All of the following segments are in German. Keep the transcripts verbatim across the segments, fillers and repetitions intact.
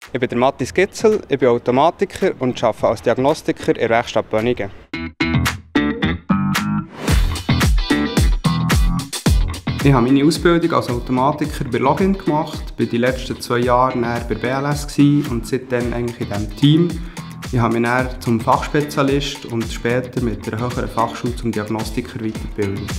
Ich bin der Matthias Gitzel, ich bin Automatiker und arbeite als Diagnostiker in der Werkstatt Bönigen. Ich habe meine Ausbildung als Automatiker bei Login gemacht, war die letzten zwei Jahre bei der B L S und seitdem eigentlich in diesem Team. Ich habe mich dann zum Fachspezialist und später mit einer höheren Fachschule zum Diagnostiker weitergebildet.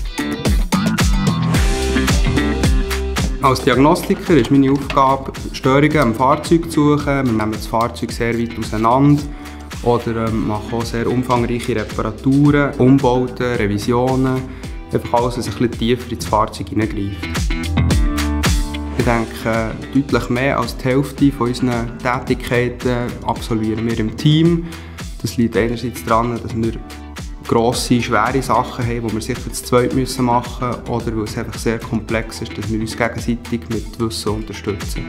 Als Diagnostiker ist meine Aufgabe, Störungen am Fahrzeug zu suchen. Wir nehmen das Fahrzeug sehr weit auseinander oder ähm, machen auch sehr umfangreiche Reparaturen, Umbauten, Revisionen. Einfach alles, was ein bisschen tiefer ins Fahrzeug hineingreift. Ich denke, deutlich mehr als die Hälfte von unseren Tätigkeiten absolvieren wir im Team. Das liegt einerseits daran, dass wir grosse, schwere Sachen haben, die wir sicher zu zweit machen müssen, oder weil es einfach sehr komplex ist, dass wir uns gegenseitig mit Wissen unterstützen.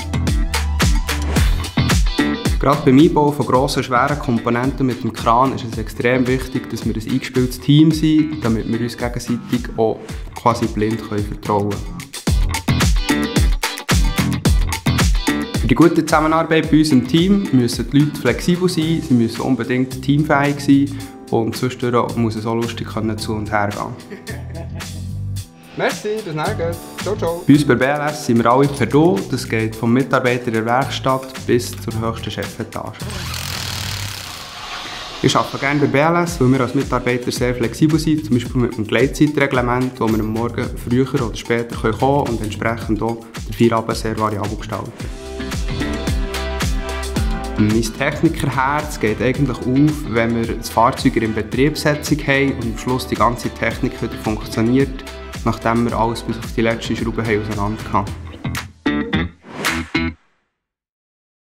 Gerade beim Einbau von grossen, schweren Komponenten mit dem Kran ist es extrem wichtig, dass wir ein eingespieltes Team sind, damit wir uns gegenseitig auch quasi blind vertrauen können. Für die gute Zusammenarbeit bei uns im Team müssen die Leute flexibel sein, sie müssen unbedingt teamfähig sein und zwischendurch muss es auch lustig zu und her gehen. Merci, bis dann. Ciao, ciao. Bei uns bei B L S sind wir alle per Du. Das geht vom Mitarbeiter der Werkstatt bis zur höchsten Chefetage. Ich arbeite gerne bei B L S, weil wir als Mitarbeiter sehr flexibel sind, zum Beispiel mit dem Gleitzeitreglement, wo wir am Morgen früher oder später kommen können und entsprechend auch den Feierabend sehr variabel gestalten. Mein Technikerherz geht eigentlich auf, wenn wir das Fahrzeug in Betriebssetzung haben und am Schluss die ganze Technik wieder funktioniert, nachdem wir alles bis auf die letzte Schraube auseinander haben.